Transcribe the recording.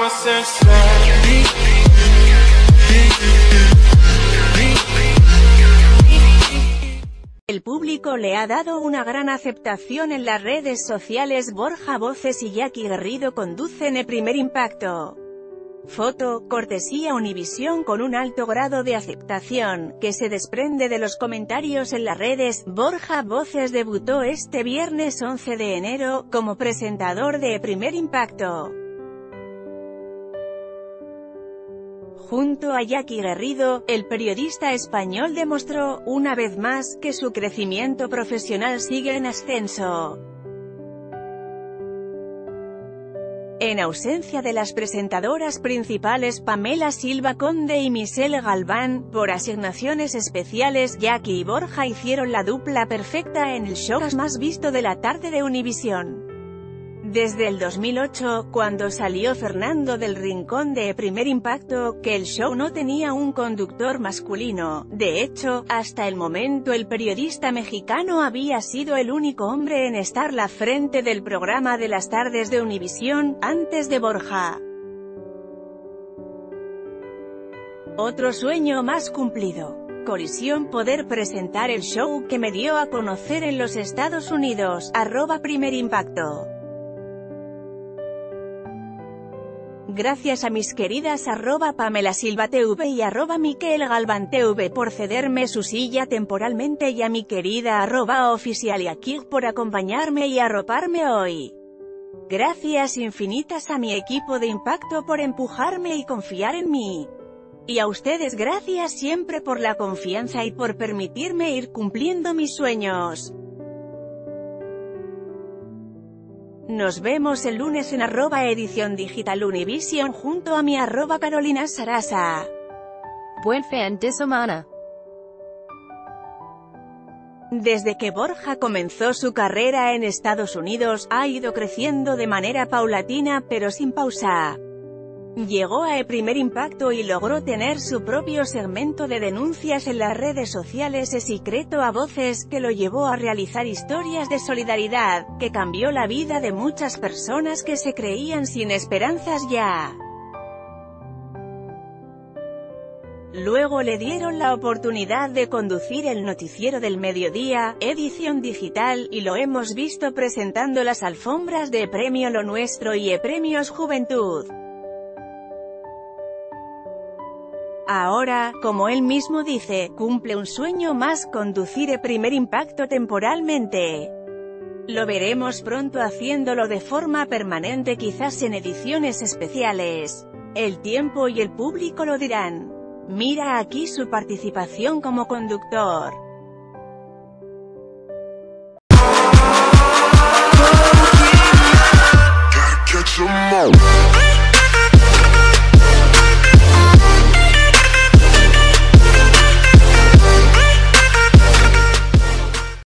El público le ha dado una gran aceptación en las redes sociales. Borja Voces y Iñaki Garrido conducen El Primer Impacto. Foto, cortesía Univisión. Con un alto grado de aceptación, que se desprende de los comentarios en las redes, Borja Voces debutó este viernes 11 de enero, como presentador de El Primer Impacto. Junto a Iñaki Garrido, el periodista español demostró, una vez más, que su crecimiento profesional sigue en ascenso. En ausencia de las presentadoras principales Pamela Silva Conde y Michelle Galván, por asignaciones especiales, Iñaki y Borja hicieron la dupla perfecta en el show más visto de la tarde de Univisión. Desde el 2008, cuando salió Fernando del Rincón de Primer Impacto, que el show no tenía un conductor masculino. De hecho, hasta el momento el periodista mexicano había sido el único hombre en estar la frente del programa de las tardes de Univisión, antes de Borja. Otro sueño más cumplido. Colisión: poder presentar el show que me dio a conocer en los Estados Unidos, @Primer Impacto. Gracias a mis queridas @Pamela Silva TV y @Miquel Galván TV por cederme su silla temporalmente, y a mi querida @Oficial Iñaki por acompañarme y arroparme hoy. Gracias infinitas a mi equipo de Impacto por empujarme y confiar en mí. Y a ustedes gracias siempre por la confianza y por permitirme ir cumpliendo mis sueños. Nos vemos el lunes en @Edición Digital Univision junto a mi @Carolina Sarasa. Buen fin de semana. Desde que Borja comenzó su carrera en Estados Unidos, ha ido creciendo de manera paulatina pero sin pausa. Llegó a El Primer Impacto y logró tener su propio segmento de denuncias en las redes sociales El Secreto a Voces, que lo llevó a realizar historias de solidaridad, que cambió la vida de muchas personas que se creían sin esperanzas ya. Luego le dieron la oportunidad de conducir el noticiero del mediodía, Edición Digital, y lo hemos visto presentando las alfombras de Premio Lo Nuestro y Premios Juventud. Ahora, como él mismo dice, cumple un sueño más: conducir El Primer Impacto temporalmente. Lo veremos pronto haciéndolo de forma permanente, quizás en ediciones especiales. El tiempo y el público lo dirán. Mira aquí su participación como conductor.